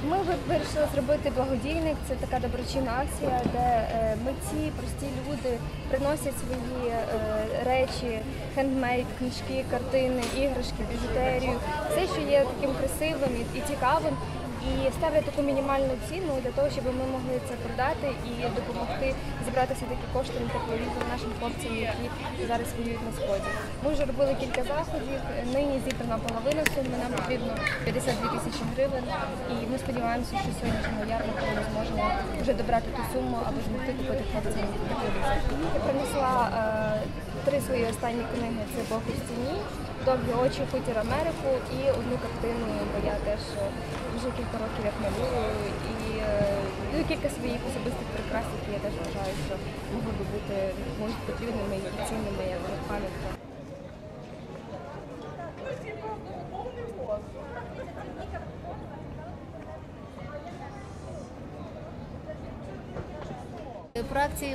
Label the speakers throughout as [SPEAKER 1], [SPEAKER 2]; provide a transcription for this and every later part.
[SPEAKER 1] Ми вирішили зробити благодійник. Це така доброчинна акція, де митці, прості люди приносять свої речі, хендмейд, книжки, картини, іграшки, біжутерію, все, що є таким красивим і цікавим. І ставлять таку мінімальну ціну для того, щоб ми могли це продати і допомогти зібрати все-таки кошти на тепловізор нашим хлопцям, які зараз воюють на сході. Ми вже робили кілька заходів, нині зібрана половина суми, нам потрібно 52 тисячі гривень. І ми сподіваємося, що сьогоднішнього ярмарку ми зможемо вже добрати ту суму, аби змогти купити хлопцям тепловізор. Я принесла 3 свої останні книги – це «Бог у стіні», «Довгі очі», «Хутір Америку» і одну картину, бо я теж вже кілька років як малюю, і кілька своїх особистих прикрас, які я теж вважаю, що можуть бути потрібними і цінними як пам'ятка.
[SPEAKER 2] Про акцію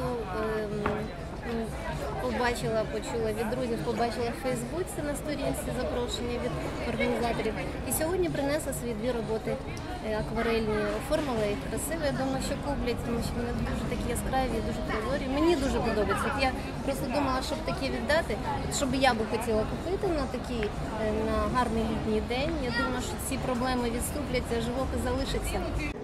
[SPEAKER 2] почула від друзів, побачила в Фейсбуці на сторінці запрошення від організаторів. І сьогодні принесла свої 2 роботи акварельні, оформила їх красиво. Я думаю, що куплять, тому що вони дуже такі яскраві, дуже прозорі. Мені дуже подобається. От я просто думала, щоб таке віддати, щоб я би хотіла купити на гарний літній день. Я думаю, що ці проблеми відступляться, живопис залишиться.